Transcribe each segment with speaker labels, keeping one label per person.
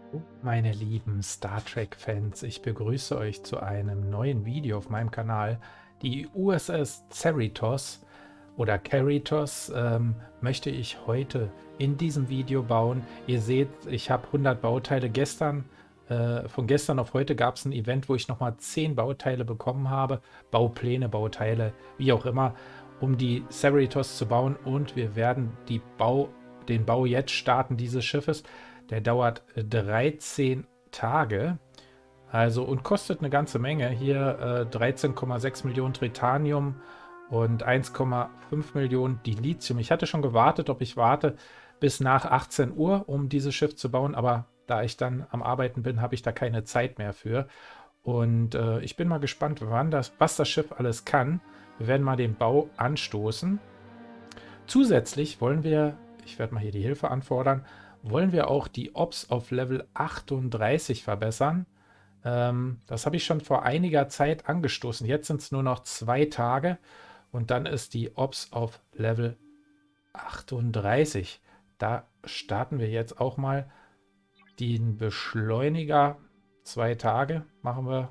Speaker 1: Meine lieben Star Trek-Fans, ich begrüße euch zu einem neuen Video auf meinem Kanal. Die USS Cerritos oder Cerritos möchte ich heute in diesem Video bauen. Ihr seht, ich habe 100 Bauteile von gestern auf heute gab es ein Event, wo ich nochmal 10 Bauteile bekommen habe. Baupläne, Bauteile, wie auch immer, um die Cerritos zu bauen. Und wir werden den Bau jetzt starten dieses Schiffes. Der dauert 13 Tage. Also und kostet eine ganze Menge. Hier 13,6 Millionen Tritanium und 1,5 Millionen Dilithium. Ich hatte schon gewartet, ob ich warte bis nach 18 Uhr, um dieses Schiff zu bauen, aber da ich dann am Arbeiten bin, habe ich da keine Zeit mehr für. Und ich bin mal gespannt, was das Schiff alles kann. Wir werden mal den Bau anstoßen. Zusätzlich wollen wir, ich werde mal hier die Hilfe anfordern, wollen wir auch die Ops auf Level 38 verbessern. Das habe ich schon vor einiger Zeit angestoßen. Jetzt sind es nur noch 2 Tage und dann ist die Ops auf Level 38. Da starten wir jetzt auch mal den Beschleuniger. 2 Tage machen wir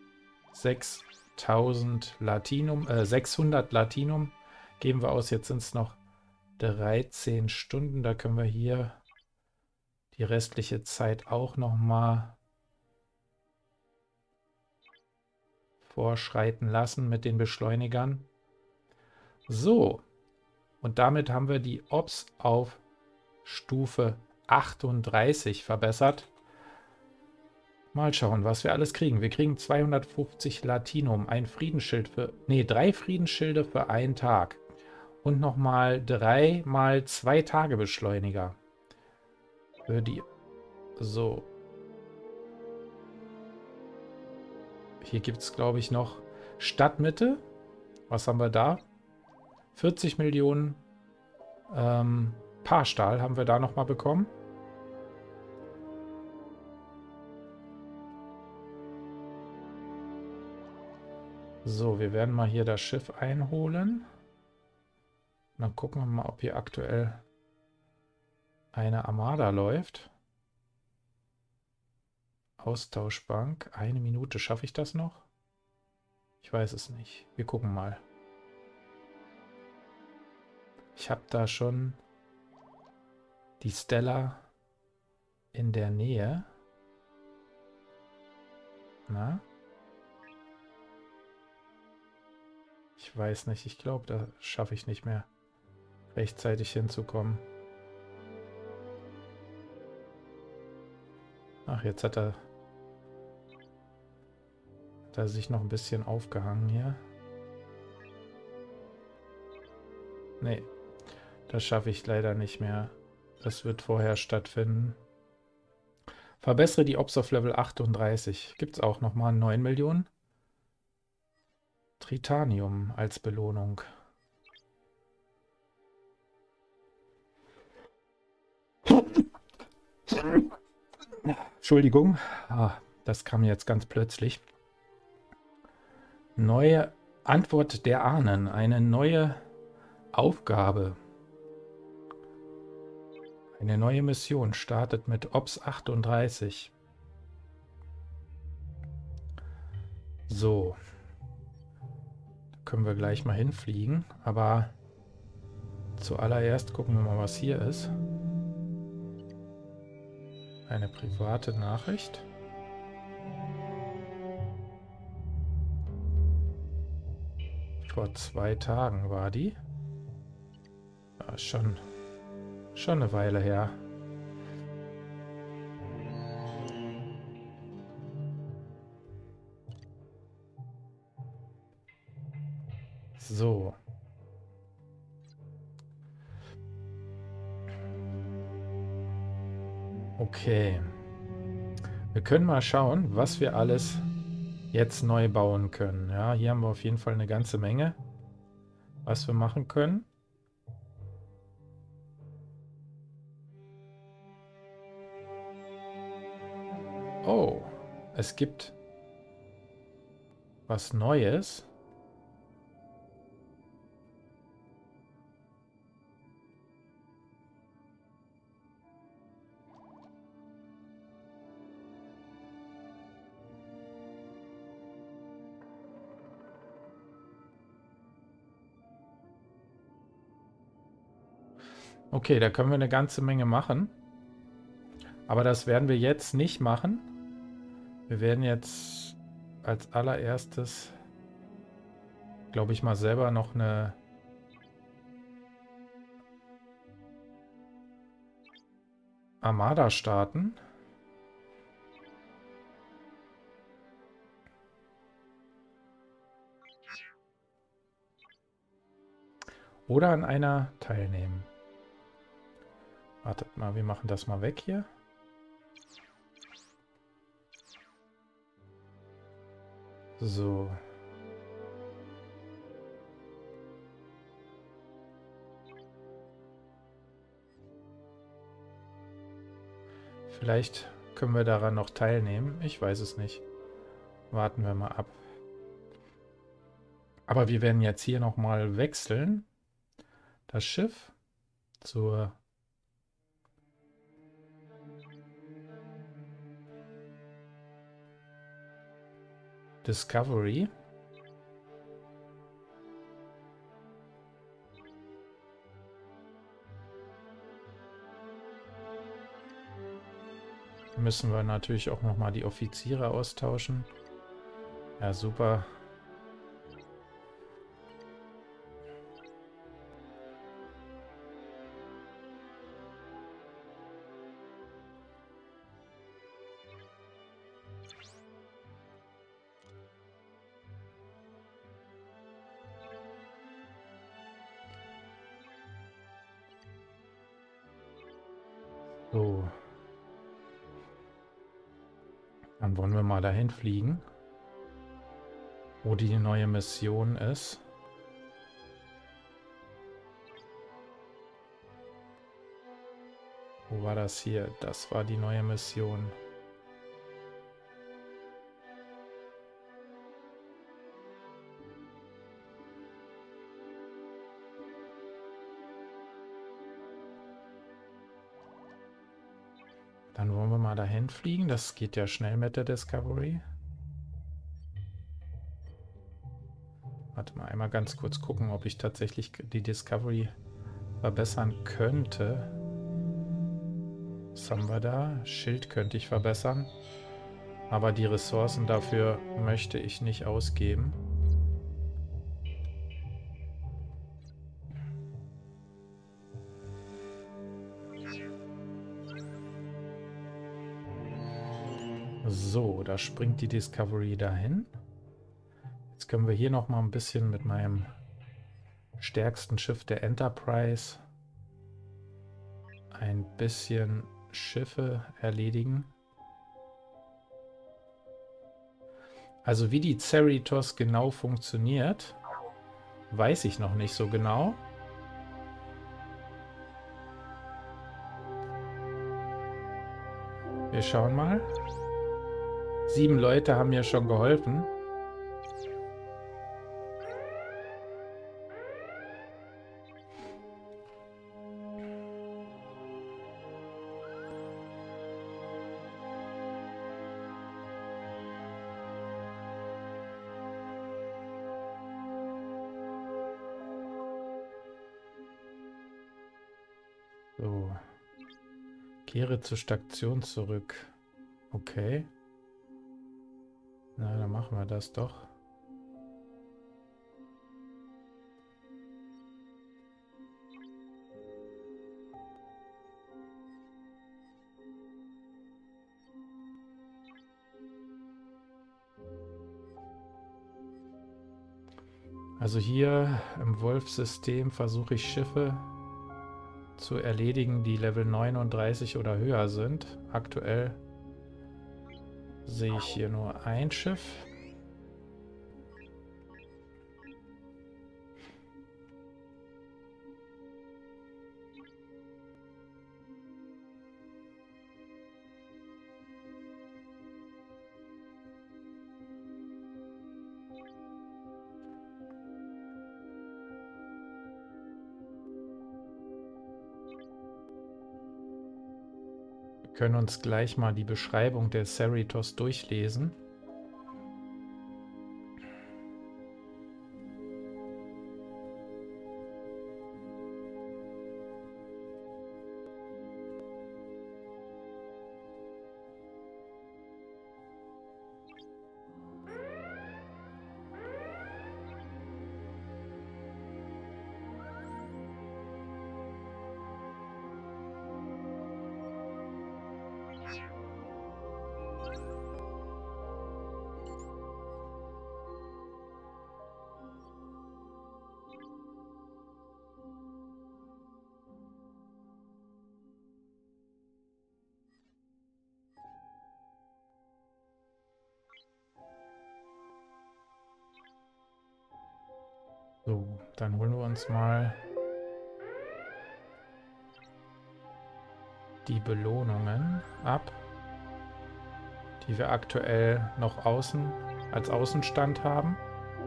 Speaker 1: 6000 Latinum, 600 Latinum geben wir aus. Jetzt sind es noch 13 Stunden. Da können wir hier die restliche Zeit auch noch mal vorschreiten lassen mit den Beschleunigern. So, und damit haben wir die Ops auf Stufe 38 verbessert. Mal schauen, was wir alles kriegen. Wir kriegen 250 Latinum, ein Friedensschild für, 3 Friedensschilde für einen Tag. Und nochmal 3 mal 2 Tage Beschleuniger. Für die, so. Hier gibt es, glaube ich, noch Stadtmitte. Was haben wir da? 40 Millionen Paarstahl haben wir da nochmal bekommen. So, wir werden mal hier das Schiff einholen. Und dann gucken wir mal, ob hier aktuell eine Armada läuft. Austauschbank. 1 Minute. Schaffe ich das noch? Ich weiß es nicht. Wir gucken mal. Ich habe da schon die Stella in der Nähe. Na? Ich weiß nicht. Ich glaube, da schaffe ich nicht mehr, rechtzeitig hinzukommen. Ach, jetzt hat er sich noch ein bisschen aufgehangen hier. Nee, das schaffe ich leider nicht mehr. Das wird vorher stattfinden. Verbessere die Ops auf Level 38. Gibt es auch nochmal 9 Millionen Tritanium als Belohnung. Entschuldigung, das kam jetzt ganz plötzlich. Neue Antwort der Ahnen. Eine neue Aufgabe. Eine neue Mission startet mit Ops 38. So. Da können wir gleich mal hinfliegen. Aber zuallererst gucken wir mal, was hier ist. Eine private Nachricht. Vor 2 Tagen war die. Ja, schon eine Weile her. So. Okay. Wir können mal schauen, was wir alles jetzt neu bauen können. Ja, hier haben wir auf jeden Fall eine ganze Menge, was wir machen können. Oh, es gibt was Neues. Okay, da können wir eine ganze Menge machen. Aber das werden wir jetzt nicht machen. Wir werden jetzt als allererstes, glaube ich, mal selber noch eine Armada starten. Oder an einer teilnehmen. Wartet mal, wir machen das mal weg hier. So. Vielleicht können wir daran noch teilnehmen. Ich weiß es nicht. Warten wir mal ab. Aber wir werden jetzt hier nochmal wechseln. Das Schiff zur Discovery. Müssen wir natürlich auch nochmal die Offiziere austauschen. Ja, super. So. Dann wollen wir mal dahin fliegen, wo die neue Mission ist. Wo war das hier? Das war die neue Mission. Dann wollen wir mal dahin fliegen. Das geht ja schnell mit der Discovery. Warte mal, einmal ganz kurz gucken, ob ich tatsächlich die Discovery verbessern könnte. Was haben wir da? Schild könnte ich verbessern. Aber die Ressourcen dafür möchte ich nicht ausgeben. So, da springt die Discovery dahin. Jetzt können wir hier noch mal ein bisschen mit meinem stärksten Schiff der Enterprise ein bisschen Schiffe erledigen. Also wie die Cerritos genau funktioniert, weiß ich noch nicht so genau. Wir schauen mal. 7 Leute haben mir schon geholfen. So. Kehre zur Station zurück. Okay. Na, dann machen wir das doch. Also hier im Wolf-System versuche ich Schiffe zu erledigen, die Level 39 oder höher sind. Aktuell sehe ich hier nur ein Schiff. Wir können uns gleich mal die Beschreibung der Cerritos durchlesen. So, dann holen wir uns mal die Belohnungen ab, die wir aktuell noch als Außenstand haben.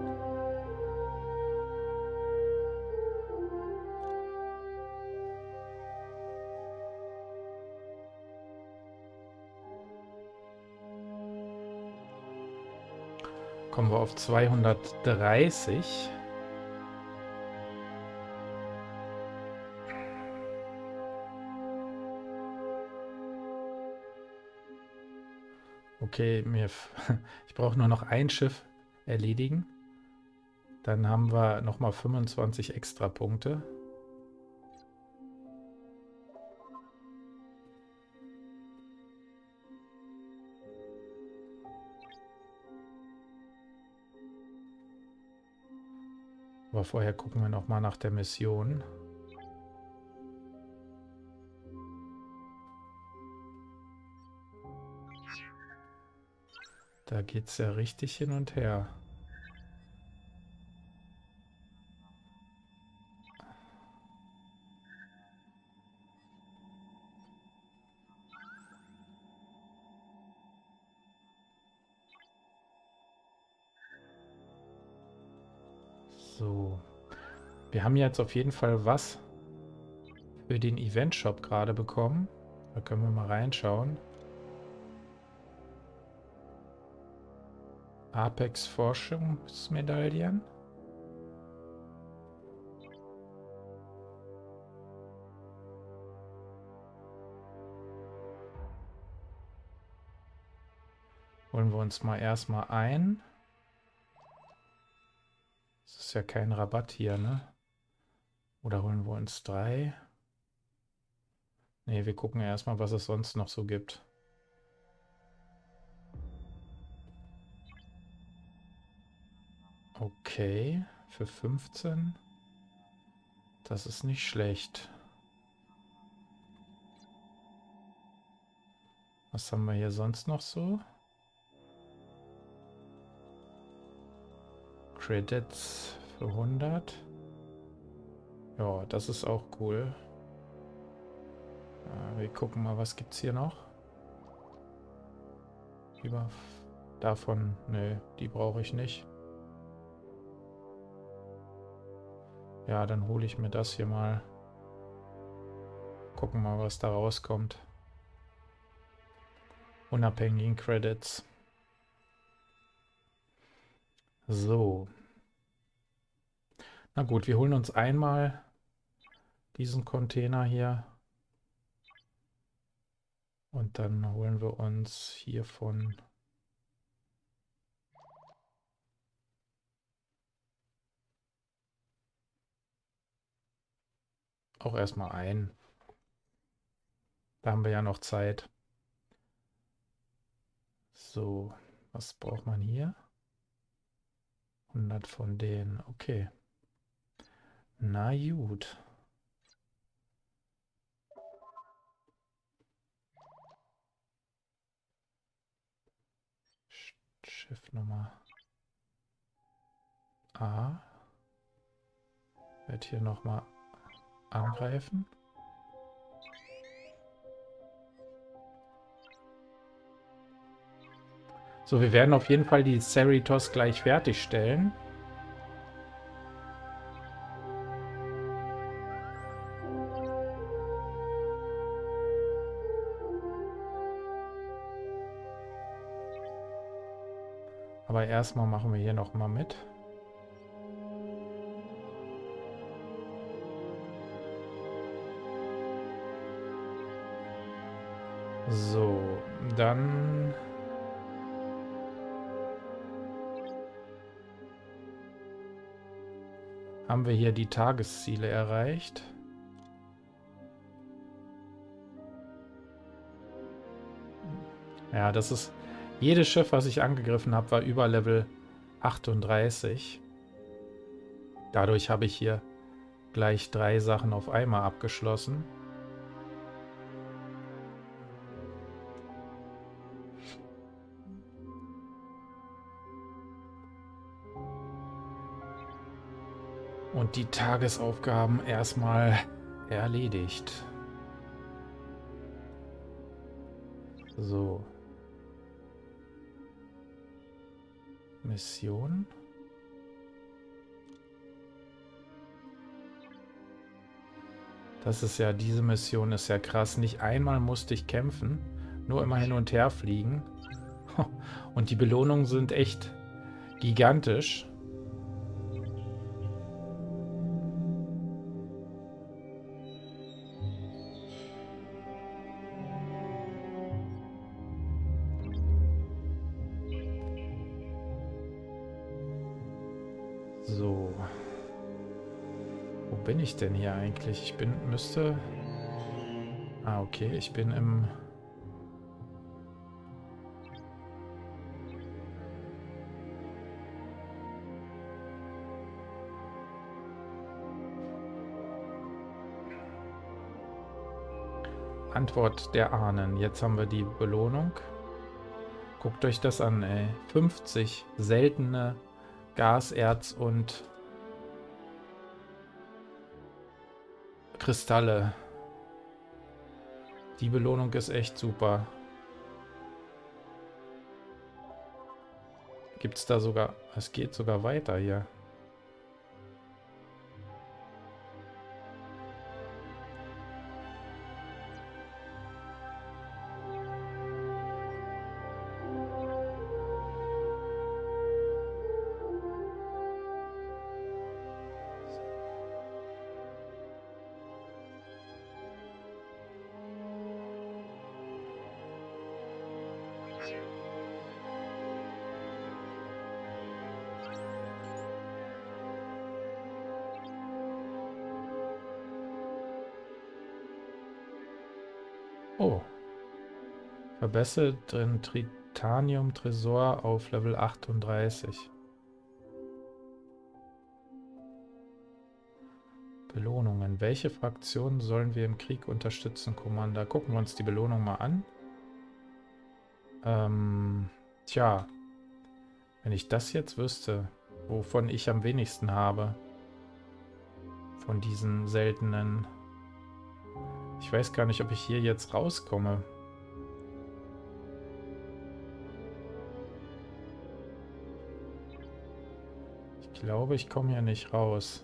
Speaker 1: Kommen wir auf 230. Okay, ich brauche nur noch ein Schiff erledigen. Dann haben wir nochmal 25 extra Punkte. Aber vorher gucken wir nochmal nach der Mission. Da geht es ja richtig hin und her. So. Wir haben jetzt auf jeden Fall was für den Event-Shop gerade bekommen. Da können wir mal reinschauen. Apex Forschungsmedaillen. Holen wir uns mal erstmal ein. Das ist ja kein Rabatt hier, ne? Oder holen wir uns 3? Ne, wir gucken erstmal, was es sonst noch so gibt. Okay, für 15. Das ist nicht schlecht. Was haben wir hier sonst noch so? Credits für 100. Ja, das ist auch cool. Wir gucken mal, was gibt's hier noch? Lieber davon, nö, die brauche ich nicht. Ja, dann hole ich mir das hier mal. Gucken mal, was da rauskommt. Unabhängigen Credits. So. Na gut, wir holen uns einmal diesen Container hier. Und dann holen wir uns hiervon auch erstmal ein. Da haben wir ja noch Zeit. So, was braucht man hier? 100 von denen, okay. Na gut. Schiffnummer A. Wird hier nochmal angreifen. So, wir werden auf jeden Fall die Cerritos gleich fertigstellen. Aber erstmal machen wir hier nochmal mit. So, dann haben wir hier die Tagesziele erreicht. Ja, das ist... Jedes Schiff, was ich angegriffen habe, war über Level 38. Dadurch habe ich hier gleich 3 Sachen auf einmal abgeschlossen. Und die Tagesaufgaben erstmal erledigt. So. Mission. Das ist ja, diese Mission ist ja krass. Nicht einmal musste ich kämpfen, nur immer hin und her fliegen. Und die Belohnungen sind echt gigantisch. So. Wo bin ich denn hier eigentlich? Ich müsste... Ah, okay, ich bin im... Antwort der Ahnen. Jetzt haben wir die Belohnung. Guckt euch das an, ey. 50 seltene Gaserz und Kristalle. Die Belohnung ist echt super. Gibt es da sogar... Es geht sogar weiter hier. Oh. Verbessert den Tritanium-Tresor auf Level 38. Belohnungen. Welche Fraktionen sollen wir im Krieg unterstützen, Commander? Gucken wir uns die Belohnung mal an. Tja. Wenn ich das jetzt wüsste, wovon ich am wenigsten habe. Von diesen seltenen... Ich weiß gar nicht, ob ich hier jetzt rauskomme. Ich glaube, ich komme hier nicht raus.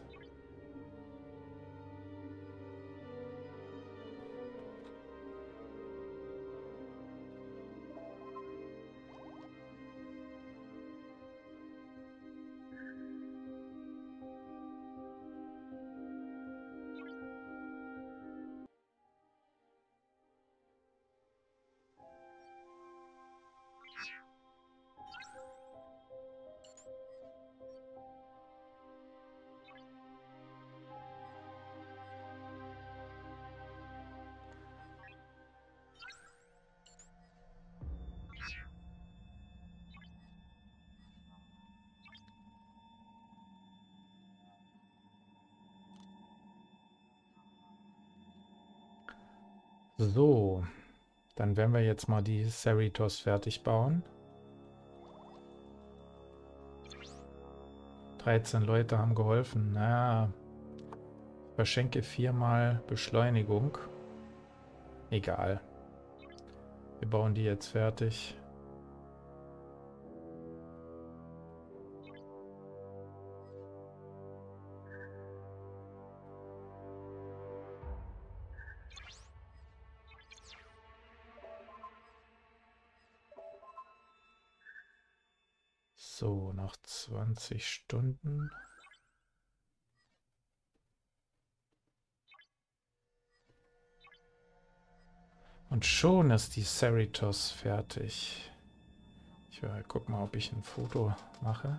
Speaker 1: So, dann werden wir jetzt mal die Cerritos fertig bauen. 13 Leute haben geholfen. Naja, verschenke 4-mal Beschleunigung. Egal. Wir bauen die jetzt fertig. So, nach 20 Stunden. Und schon ist die Cerritos fertig. Ich guck mal, ob ich ein Foto mache.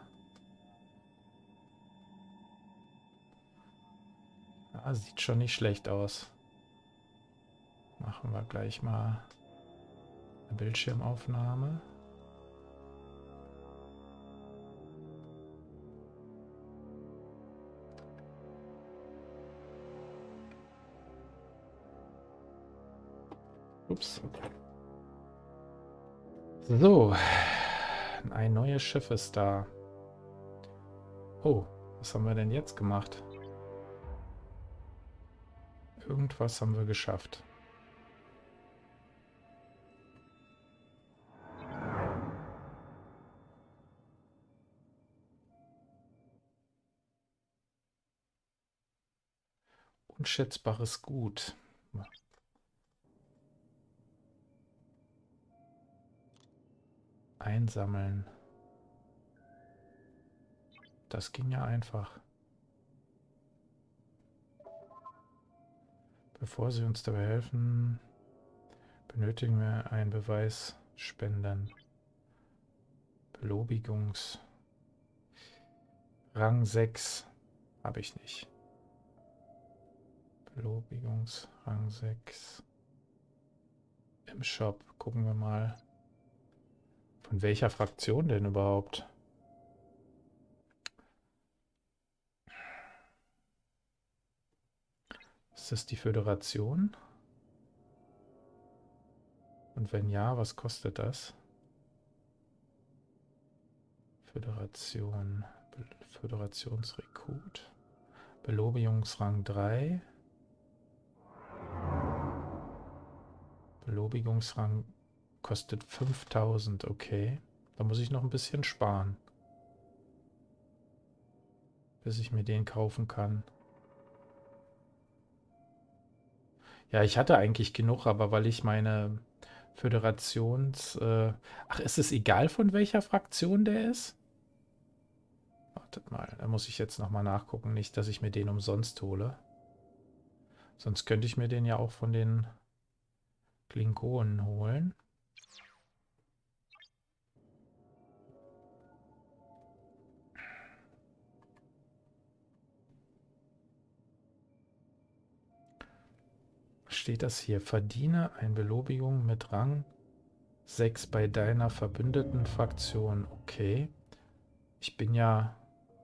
Speaker 1: Ja, sieht schon nicht schlecht aus. Machen wir gleich mal eine Bildschirmaufnahme. Ups. So, ein neues Schiff ist da. Oh, was haben wir denn jetzt gemacht? Irgendwas haben wir geschafft. Unschätzbares Gut. Einsammeln. Das ging ja einfach. Bevor Sie uns dabei helfen, benötigen wir einen Beweis spenden. Belobigungs. Rang 6 habe ich nicht. Belobigungs Rang 6. Im Shop. Gucken wir mal. Von welcher Fraktion denn überhaupt? Ist das die Föderation? Und wenn ja, was kostet das? Föderation. Föderationsrekrut. Belobigungsrang 3. Belobigungsrang kostet 5000. Okay. Da muss ich noch ein bisschen sparen, bis ich mir den kaufen kann. Ja, ich hatte eigentlich genug, aber weil ich meine Föderations... ach, ist es egal, von welcher Fraktion der ist? Wartet mal, da muss ich jetzt nochmal nachgucken. Nicht, dass ich mir den umsonst hole. Sonst könnte ich mir den ja auch von den Klingonen holen. Steht das hier? Verdiene eine Belobigung mit Rang 6 bei deiner verbündeten Fraktion. Okay. Ich bin ja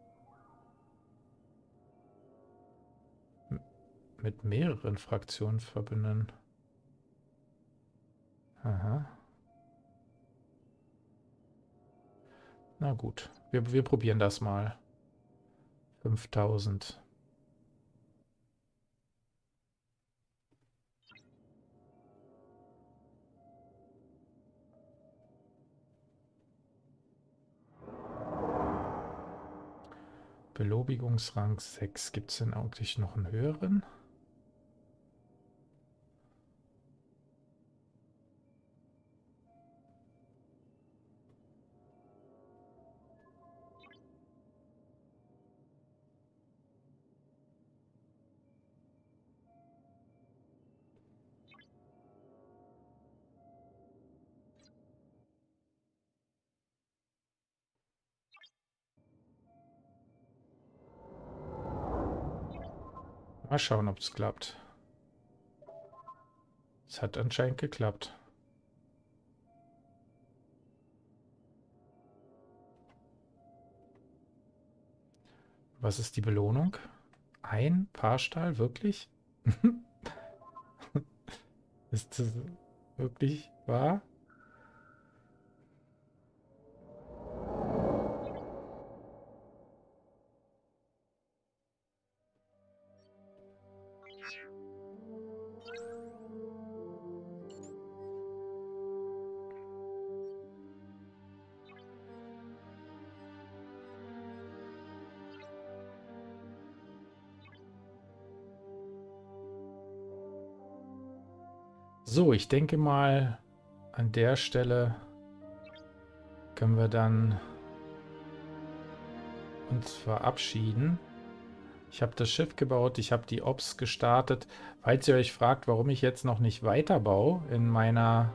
Speaker 1: mit mehreren Fraktionen verbunden. Aha. Na gut, wir probieren das mal. 5000. Belobigungsrang 6. Gibt es denn eigentlich noch einen höheren? Mal schauen, ob es klappt. Es hat anscheinend geklappt. Was ist die Belohnung? Ein Paarstahl, wirklich? Ist das wirklich wahr? So, ich denke mal, an der Stelle können wir dann uns verabschieden. Ich habe das Schiff gebaut, ich habe die Ops gestartet. Falls ihr euch fragt, warum ich jetzt noch nicht weiterbaue in meiner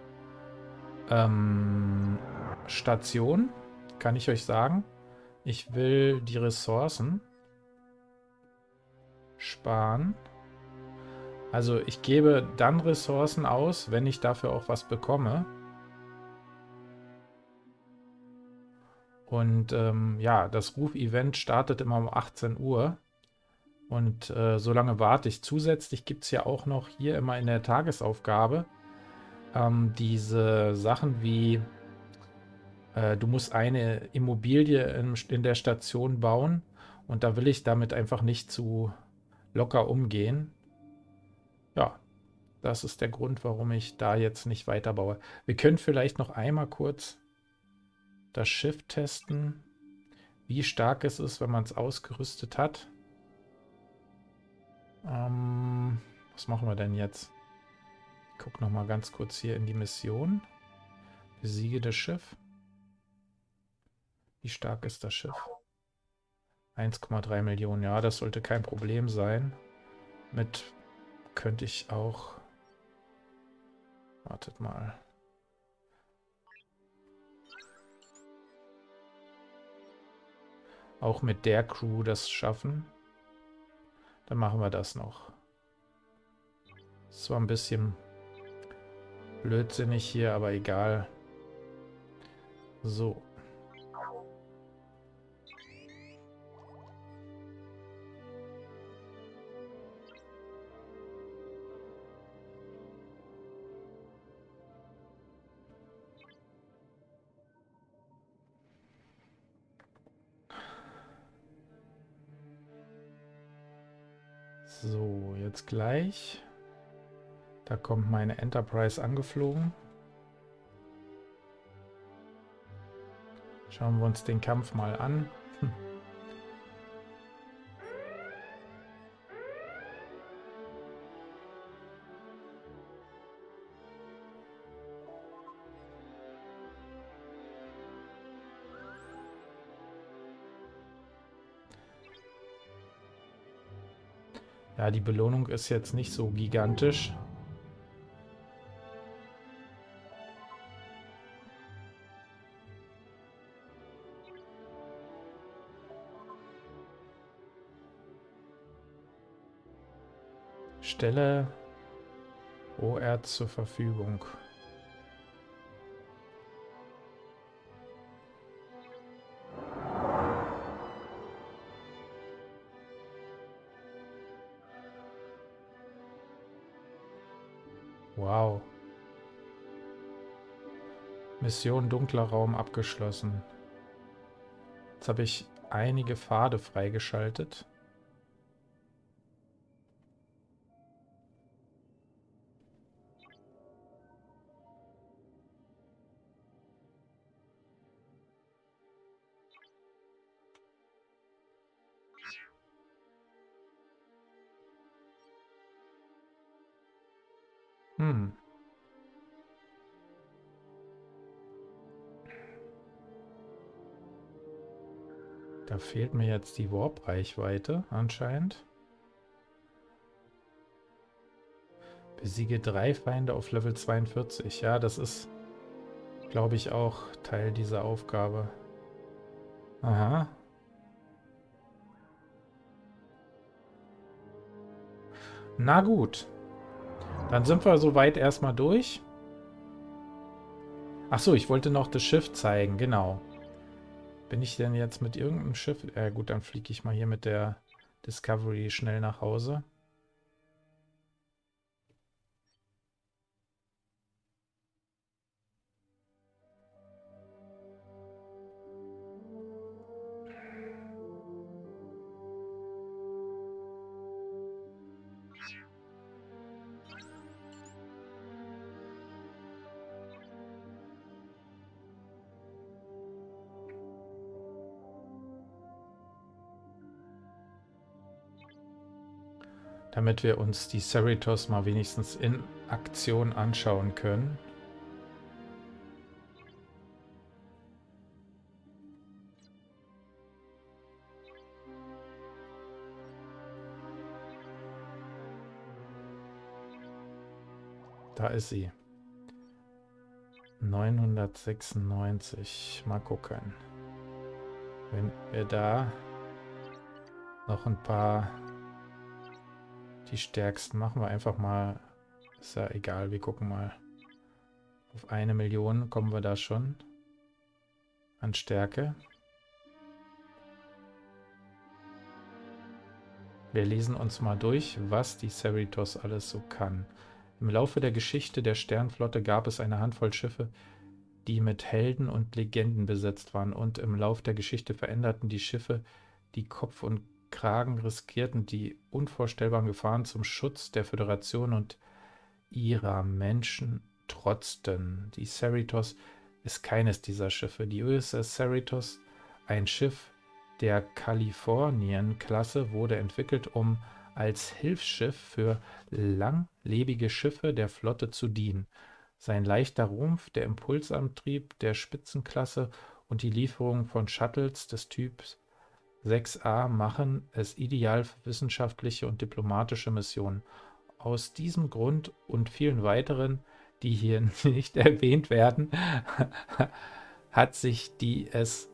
Speaker 1: Station, kann ich euch sagen, ich will die Ressourcen sparen. Also ich gebe dann Ressourcen aus, wenn ich dafür auch was bekomme. Und ja, das Ruf-Event startet immer um 18 Uhr. Und so lange warte ich. Zusätzlich gibt es ja auch noch hier immer in der Tagesaufgabe diese Sachen wie, du musst eine Immobilie in der Station bauen. Und da will ich damit einfach nicht zu locker umgehen. Ja, das ist der Grund, warum ich da jetzt nicht weiterbaue. Wir können vielleicht noch einmal kurz das Schiff testen, wie stark es ist, wenn man es ausgerüstet hat. Was machen wir denn jetzt? Ich gucke noch mal ganz kurz hier in die Mission. Besiege das Schiff. Wie stark ist das Schiff? 1,3 Millionen. Ja, das sollte kein Problem sein. Mit könnte ich auch... Wartet mal. Auch mit der Crew das schaffen. Dann machen wir das noch. Ist zwar ein bisschen blödsinnig hier, aber egal. So. So, jetzt gleich. Da kommt meine Enterprise angeflogen. Schauen wir uns den Kampf mal an. Ja, die Belohnung ist jetzt nicht so gigantisch. Stelle OR zur Verfügung. Wow. Mission Dunkler Raum abgeschlossen. Jetzt habe ich einige Pfade freigeschaltet. Da fehlt mir jetzt die Warp-Reichweite anscheinend. Besiege 3 Feinde auf Level 42. Ja, das ist, glaube ich, auch Teil dieser Aufgabe. Aha. Na gut. Dann sind wir soweit erstmal durch. Achso, ich wollte noch das Schiff zeigen, genau. Bin ich denn jetzt mit irgendeinem Schiff? Gut, dann fliege ich mal hier mit der Discovery schnell nach Hause. Damit wir uns die Cerritos mal wenigstens in Aktion anschauen können. Da ist sie. 996. Mal gucken. Wenn wir da noch ein paar... Die stärksten machen wir einfach mal. Ist ja egal, wir gucken mal. Auf 1 Million kommen wir da schon. An Stärke. Wir lesen uns mal durch, was die Cerritos alles so kann. Im Laufe der Geschichte der Sternflotte gab es eine Handvoll Schiffe, die mit Helden und Legenden besetzt waren. Und im Lauf der Geschichte veränderten die Schiffe die Kopf- und Kragen riskierten die unvorstellbaren Gefahren zum Schutz der Föderation und ihrer Menschen trotzten. Die Cerritos ist keines dieser Schiffe. Die USS Cerritos, ein Schiff der Kalifornien-Klasse, wurde entwickelt, um als Hilfsschiff für langlebige Schiffe der Flotte zu dienen. Sein leichter Rumpf, der Impulsantrieb der Spitzenklasse und die Lieferung von Shuttles des Typs 6A machen es ideal für wissenschaftliche und diplomatische Missionen. Aus diesem Grund und vielen weiteren, die hier nicht erwähnt werden, hat sich die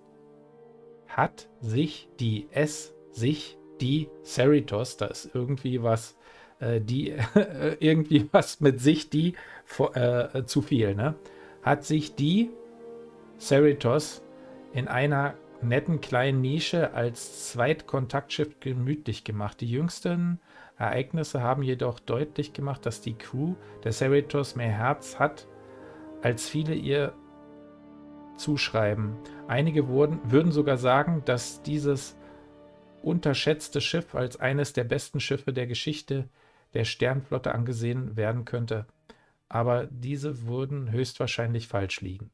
Speaker 1: Cerritos, da ist irgendwie was, irgendwie was mit sich, zu viel, ne? Hat sich die Cerritos in einer netten kleinen Nische als Zweitkontaktschiff gemütlich gemacht. Die jüngsten Ereignisse haben jedoch deutlich gemacht, dass die Crew der Cerritos mehr Herz hat, als viele ihr zuschreiben. Einige würden sogar sagen, dass dieses unterschätzte Schiff als eines der besten Schiffe der Geschichte der Sternflotte angesehen werden könnte. Aber diese würden höchstwahrscheinlich falsch liegen.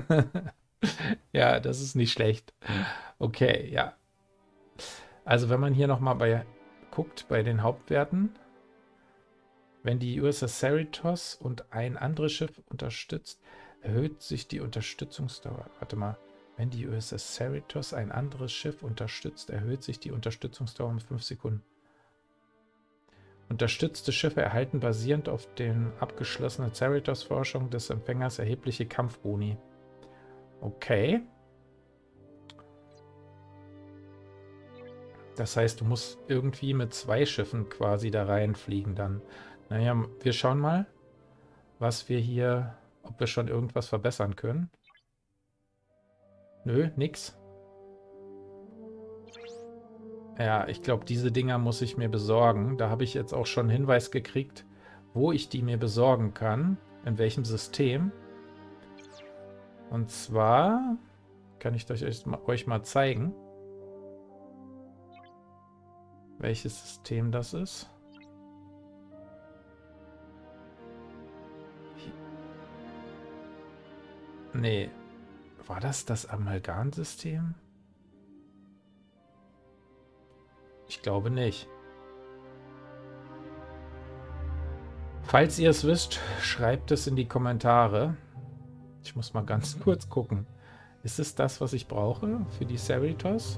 Speaker 1: Ja, das ist nicht schlecht. Okay, ja. Also wenn man hier nochmal guckt bei den Hauptwerten, wenn die USS Cerritos und ein anderes Schiff unterstützt, erhöht sich die Unterstützungsdauer. Warte mal. Wenn die USS Cerritos ein anderes Schiff unterstützt, erhöht sich die Unterstützungsdauer um 5 Sekunden. Unterstützte Schiffe erhalten basierend auf den abgeschlossenen Cerritos-Forschung des Empfängers erhebliche Kampfboni. Okay. Das heißt, du musst irgendwie mit 2 Schiffen quasi da reinfliegen dann. Naja, wir schauen mal, was wir hier, ob wir schon irgendwas verbessern können. Nö, nix. Ja, ich glaube, diese Dinger muss ich mir besorgen. Da habe ich jetzt auch schon einen Hinweis gekriegt, wo ich die mir besorgen kann. In welchem System. Und zwar kann ich euch mal zeigen, welches System das ist. Nee, war das Amalgam-System? Ich glaube nicht. Falls ihr es wisst, schreibt es in die Kommentare. Ich muss mal ganz kurz gucken. Ist es das, was ich brauche für die Cerritos?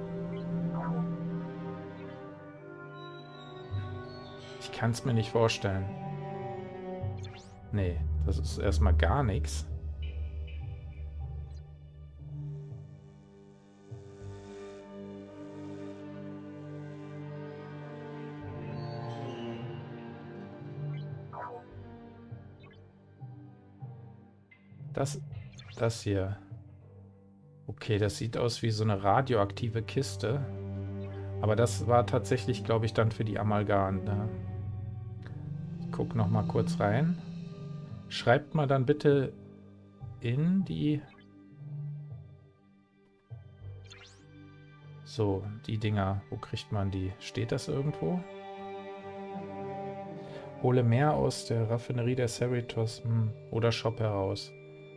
Speaker 1: Ich kann es mir nicht vorstellen. Nee, das ist erstmal gar nichts. Das hier. Okay, das sieht aus wie so eine radioaktive Kiste. Aber das war tatsächlich, glaube ich, dann für die Amalgam. Ne? Ich gucke noch mal kurz rein. Schreibt mal dann bitte in die... So, die Dinger. Wo kriegt man die? Steht das irgendwo? Hole mehr aus der Raffinerie der Cerritos oder Shop heraus.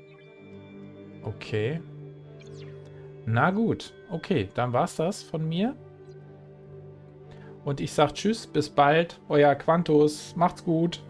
Speaker 1: Okay. Na gut. Okay, dann war's das von mir. Und ich sag Tschüss, bis bald. Euer Quantus. Macht's gut.